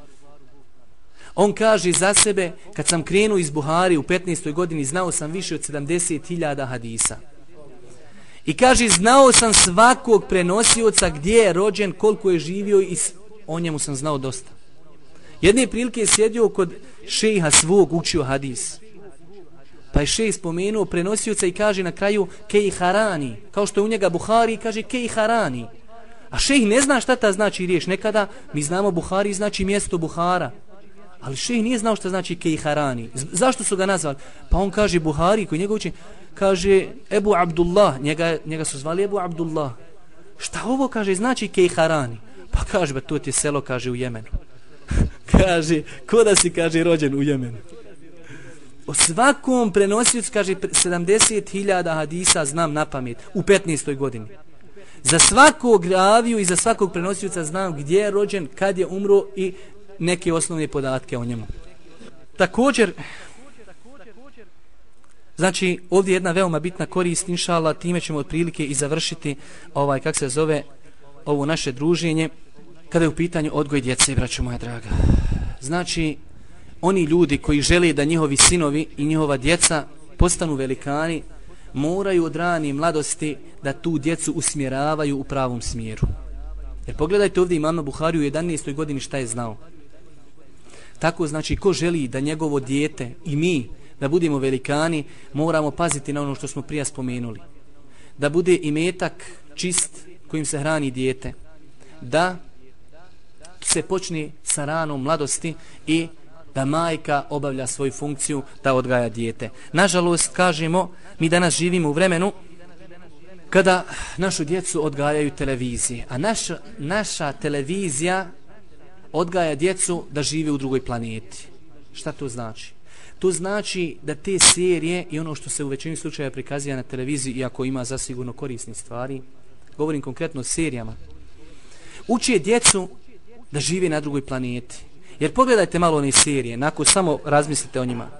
S3: On kaže za sebe, kad sam krenuo iz Buhari u petnaestoj godini, znao sam više od sedamdeset hiljada hadisa. I kaže, znao sam svakog prenosioca gdje je rođen, koliko je živio i o njemu sam znao dosta. Jedne prilike je sjedio kod šejha svog, učio hadis. Pa je šejh spomenuo prenosioca i kaže na kraju Kej Harani, kao što je u njega Buhari, kaže Kej Harani. A šejh ne zna šta ta znači riječ. Nekada mi znamo Buhari znači mjesto Buhara. Ali šejh nije znao šta znači Kej Harani. Zašto su ga nazvali? Pa on kaže Buhari, koji njega uči, kaže Ebu Abdullah, njega, njega su zvali Ebu Abdullah. Šta ovo kaže znači Kej Harani? Pa kaže, ba to ti je selo, kaže, u Jemenu. Kaže, ko da si, kaže, rođen u Jemenu. O svakom prenosiocu, kaže, sedamdeset hiljada hadisa znam na pamet u petnaestoj godini. Za svakog raviju i za svakog prenosioca znam gdje je rođen, kad je umro i neke osnovne podatke o njemu. Također, znači, ovdje je jedna veoma bitna korist, inšallah, time ćemo otprilike i završiti ovaj, kak se zove, ovo naše druženje, kada je u pitanju odgoj djece, braćo moja draga. Znači, oni ljudi koji žele da njihovi sinovi i njihova djeca postanu velikani, moraju od rane mladosti da tu djecu usmjeravaju u pravom smjeru. Jer pogledajte ovdje imama Buhari u jedanaestoj godini šta je znao. Tako znači, ko želi da njegovo dijete i mi da budemo velikani, moramo paziti na ono što smo prije spomenuli. Da bude imetak čist kojim se hrani dijete. Da se počne sa ranom mladosti i da majka obavlja svoju funkciju da odgaja dijete. Nažalost, kažemo, mi danas živimo u vremenu kada našu djecu odgajaju televizije. A naša, naša televizija odgaja djecu da žive u drugoj planeti. Šta to znači? To znači da te serije i ono što se u većini slučaja prikazuje na televiziji, iako ima zasigurno korisnih stvari, govorim konkretno o serijama, uče djecu da žive na drugoj planeti. Jer pogledajte malo one serije, nakon samo razmislite o njima.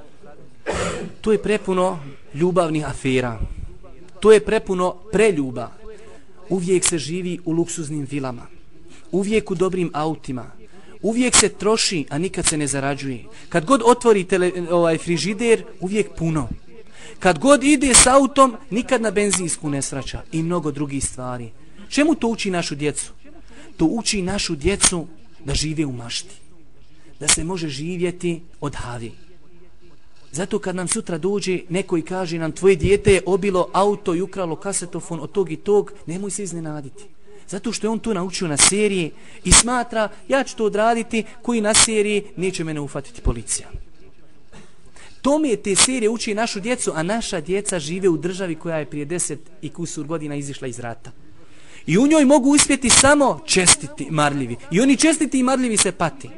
S3: To je prepuno ljubavnih afera. To je prepuno preljuba. Uvijek se živi u luksuznim vilama. Uvijek u dobrim autima. Uvijek se troši, a nikad se ne zarađuje. Kad god otvori tele, ovaj frižider, uvijek puno. Kad god ide s autom, nikad na benzinsku ne sraća. I mnogo drugih stvari. Čemu to uči našu djecu? To uči našu djecu da žive u mašti. Da se može živjeti od havi. Zato kad nam sutra dođe neko i kaže nam tvoje dijete je obilo auto i ukralo kasetofon od tog i tog, nemoj se iznenaditi. Zato što je on to naučio na seriji i smatra ja ću to odraditi, koji na seriji neće mene ufatiti policija. Tome te serije uči našu djecu, a naša djeca žive u državi koja je prije deset i kusur godina izišla iz rata. I u njoj mogu uspjeti samo čestiti, marljivi. I oni čestiti i marljivi se pati.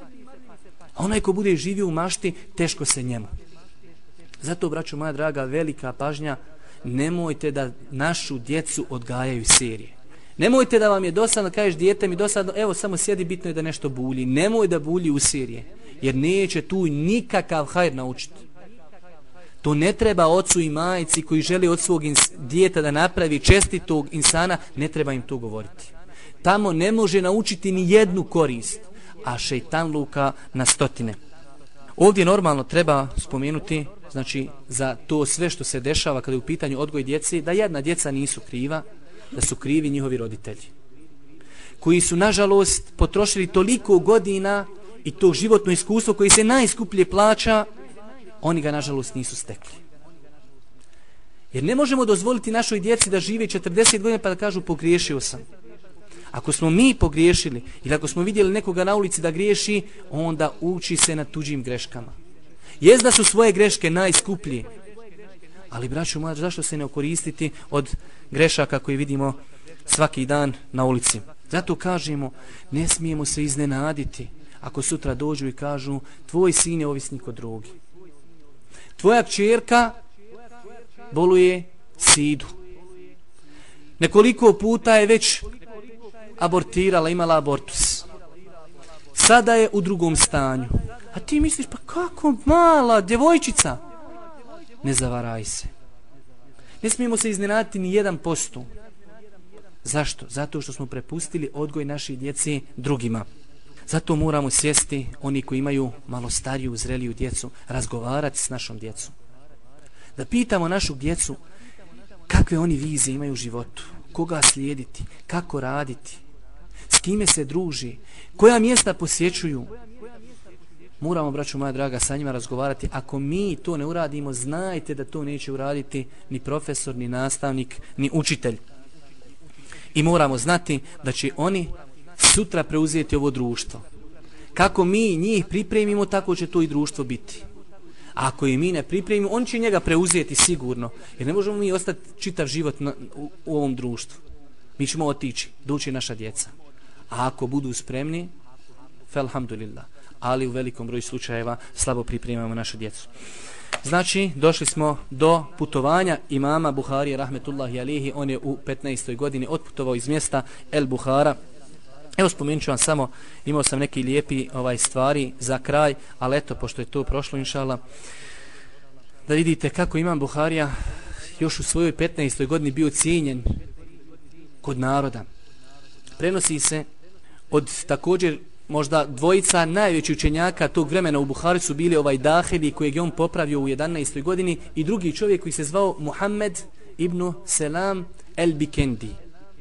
S3: A onaj ko bude živio u mašti, teško se njemu. Zato, braćo moja draga, velika pažnja, nemojte da našu djecu odgajaju serije. Nemojte da vam je dosadno, kažeš dijete mi dosadno, evo samo sjedi, bitno je da nešto bulji. Nemoj da bulji u serije, jer neće tu nikakav hajr naučiti. To ne treba ocu i majici koji žele od svog dijeta da napravi čestitog insana, ne treba im to govoriti. Tamo ne može naučiti ni jednu korist, a šejtanluka na stotine. Ovdje normalno treba spomenuti, znači, za to sve što se dešava kada je u pitanju odgoj djece, da jedna djeca nisu kriva, da su krivi njihovi roditelji. Koji su, nažalost, potrošili toliko godina i to životno iskustvo koji se najskuplje plaća, oni ga, nažalost, nisu stekli. Jer ne možemo dozvoliti našoj djeci da žive četrdeset godina pa da kažu pogriješio sam. Ako smo mi pogriješili ili ako smo vidjeli nekoga na ulici da griješi, onda uči se na tuđim greškama. Jest da su svoje greške najskuplje, ali, braćo moja, zašto se ne okoristiti od grešaka koje vidimo svaki dan na ulici? Zato kažemo, ne smijemo se iznenaditi ako sutra dođu i kažu tvoj sin je ovisnik o drogi. Tvoja kćerka boluje sidu. Nekoliko puta je već abortirala, imala abortus. Sada je u drugom stanju. A ti misliš, pa kako mala djevojčica? Ne zavaraj se. Ne smijemo se iznenaditi ni jedan posto. Zašto? Zato što smo prepustili odgoj naših djece drugima. Zato moramo sjesti, oni koji imaju malo stariju, zreliju djecu, razgovarati s našom djecom. Da pitamo našu djecu kakve oni vizije imaju u životu, koga slijediti, kako raditi, s kime se druži, koja mjesta posjećuju. Moramo, braćo moja draga, sa njima razgovarati. Ako mi to ne uradimo, znajte da to neće uraditi ni profesor, ni nastavnik, ni učitelj. I moramo znati da će oni sutra preuzeti ovo društvo. Kako mi njih pripremimo, tako će to i društvo biti. A ako i mi ne pripremimo, on će njega preuzeti sigurno. Jer ne možemo mi ostati čitav život na, u, u ovom društvu. Mi ćemo otići, doći naša djeca. A ako budu spremni, felhamdulillah. Ali u velikom broju slučajeva slabo pripremamo našu djecu. Znači, došli smo do putovanja imama Buharije rahmetullahi alihi. On je u petnaestoj godini otputovao iz mjesta El Buhara. Evo, spomenut ću vam samo, imao sam neki lijepi ovaj stvari za kraj, ali eto, pošto je to prošlo, inšallah, da vidite kako imam Buharija još u svojoj petnaestoj godini bio cijenjen kod naroda. Prenosi se od također možda dvojica najvećih učenjaka tog vremena u Buhari su bili ovaj Dahili kojeg je on popravio u jedanaestoj godini i drugi čovjek koji se zvao Muhammed ibn Selam el-Bikendi.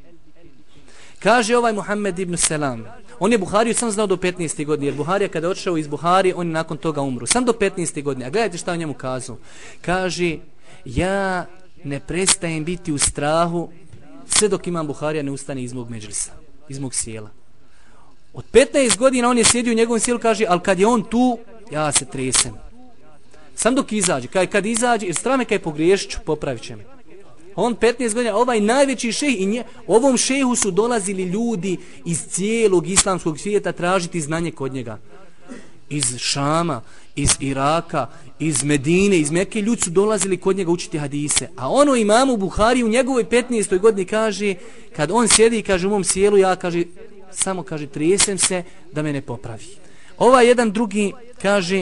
S3: Kaže ovaj Muhammed ibn Selam, on je Buhariju sam znao do petnaeste godine, jer Buharija kada je odšao iz Buhari, on je nakon toga umru. Sam do petnaeste godine. A gledajte šta o njemu kazao. Kaže, ja ne prestajem biti u strahu sve dok imam Buharija ne ustane iz mog međlisa, iz mog sjela. Od petnaest godina on je sjedio u njegovom sjelu, kaže, ali kad je on tu, ja se tresem. Sam dok izađe, kad, kad izađe, jer strame kad je pogriješit ću, popravit će me. On petnaest godina, ovaj najveći šejh, i nje, ovom šejhu su dolazili ljudi iz cijelog islamskog svijeta tražiti znanje kod njega. Iz Šama, iz Iraka, iz Medine, iz Mekke, ljudi su dolazili kod njega učiti hadise. A ono imamu Buhari u njegovoj petnaestoj godini kaže, kad on sjedi i kaže u mom sjelu, ja kaže, samo kaže, trijesem se da me ne popravi. Ovaj jedan drugi kaže,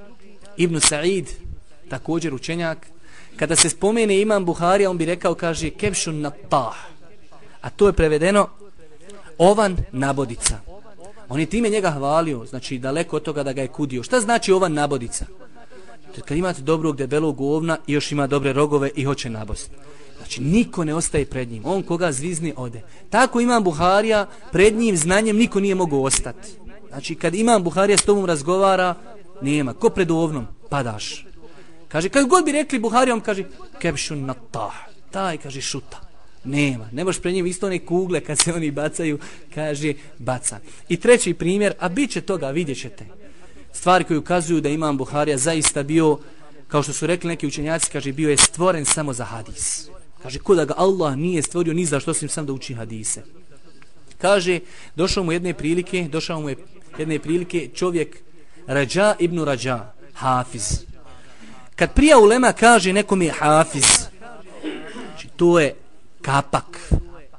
S3: Ibn Said, također učenjak, kada se spomene imam Buharija, on bi rekao, kaže, kevšun natah. A to je prevedeno ovan nabodica. On je time njega hvalio, znači daleko od toga da ga je kudio. Šta znači ovan nabodica? Kad imate dobrog debelog ovna i još ima dobre rogove i hoće nabost. Znači niko ne ostaje pred njim. On koga zvizni ode. Tako imam Buharija, pred njim znanjem niko nije mogao ostati. Znači kad imam Buharija s tobom razgovara, nema. Ko pred ovnom? Padaš. Kaže, kad god bi rekli Buharija, on kaže, kebšun natah. Taj, kaže, šuta. Nema. Ne možeš pred njim isto one kugle kad se oni bacaju, kaže, baca. I treći primjer, a bit će toga, vidjet ćete. Stvari koje ukazuju da imam Buharija zaista bio, kao što su rekli neki učenjaci, kaže, bio je stvoren samo za hadis. Kaže, ko da ga Allah nije stvorio ni za što osim sam da uči hadise. Kaže, došao mu jedne prilike, došao mu je jedne prilike čovjek Rađa ibn Rađa, hafiz. Kad prija ulema kaže nekom je hafiz, znači to je kapak.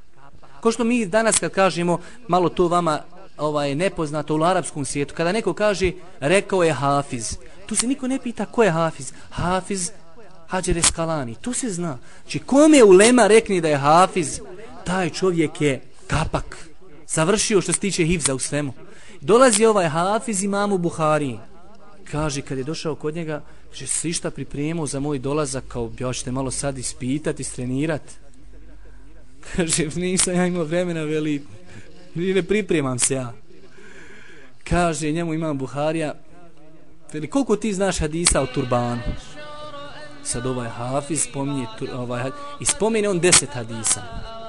S3: Ko što mi danas kad kažemo, malo to vama ovaj, nepoznato u arapskom svijetu, kada neko kaže rekao je hafiz, tu se niko ne pita ko je hafiz. Hafiz Hadžer Eskalani, to se zna. Znači kome ulema rekni da je hafiz, taj čovjek je kapak. Završio što se tiče hifza u svemu. Dolazi ovaj hafiz imamu Buhariji. Kaže, kad je došao kod njega, kaže, se išta pripremao za moj dolazak, kao ja ćete malo sad ispitati, istrenirati. Kaže, nisam ja imao vremena, veli, ne pripremam se ja. Kaže, njemu imam Buharija, veli, koliko ti znaš hadisa o turbanu? Sad ovaj hafiz spominje ovaj, i spomene on deset hadisa.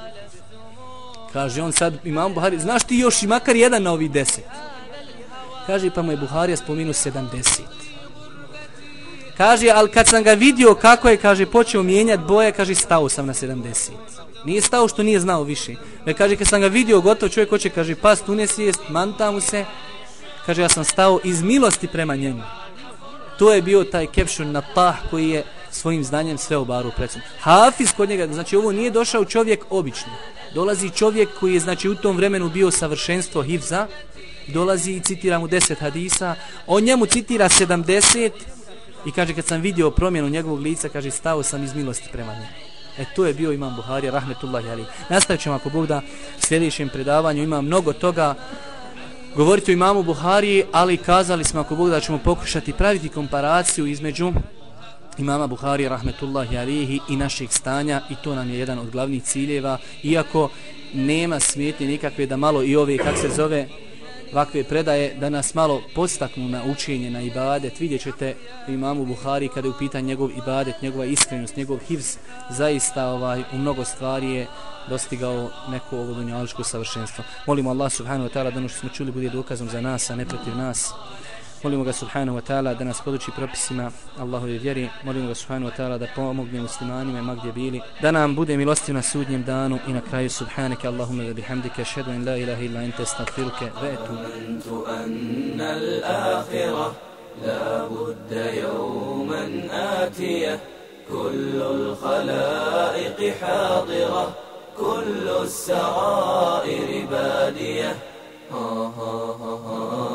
S3: Kaže, on sad imam Buharija, znaš ti još i makar jedan na ovih deset? Kaže, pa mu je Buharija spomenuo sedamdeset. Kaže, ali kad sam ga vidio kako je, kaže, počeo mijenjati boje, kaže, stao sam na sedamdeset. Nije stao što nije znao više. Ne, kaže, kad sam ga vidio, gotovo čovjek hoće, kaže, past u nesvijest, manta mu se. Kaže, ja sam stao iz milosti prema njemu. To je bio taj Kepšun Natah koji je svojim znanjem sve obaru pred sobom. Hafiz kod njega, znači ovo nije došao čovjek obični. Dolazi čovjek koji je, znači, u tom vremenu bio savršenstvo hifza. Dolazi i citira mu deset hadisa. On njemu citira sedamdeset. I kaže, kad sam vidio promjenu njegovog lica, kaže, stao sam iz milosti prema njemu. E, to je bio imam Buharija, rahmetullahi alejhi. Nastavit ćemo, ako Bog da, u sljedećem predavanju. Ima mnogo toga govoriti o imamu Buhariji, ali kazali smo, ako Bog da, ćemo pokušati praviti komparaciju između imama Buharija, rahmetullahi alejhi, i naših stanja, i to nam je jedan od glavnih ciljeva, iako nema smetnje nikakve da malo i ove, kak se zove, ovakve predaje, da nas malo podstaknu na učenje, na ibadet. Vidjet ćete imamu Buhari kada je u pitanju njegov ibadet, njegova iskrenost, njegov hifz, zaista ovaj, u mnogo stvari je dostigao neko ovo dunjaličko savršenstvo. Molimo Allah subhanahu wa ta'ala da ono što smo čuli bude dokazom za nas, a ne protiv nas. Molimo ga subhanahu wa ta'ala da nas poduči propisima Allahove vjeri. Molimo ga subhanahu wa ta'ala da pomogne muslimanima ma gdje bili. Da nam bude milostiv na sudnjem danu i na kraju subhanaka Allahumma wa bihamdika ashhadu an la ilaha illa anta astaghfiruka wa atubu
S1: anna al-akhirah la budda yawman atiyah kullu al-khalaiq hadirah kullu as-sarair badiyah ha ha ha ha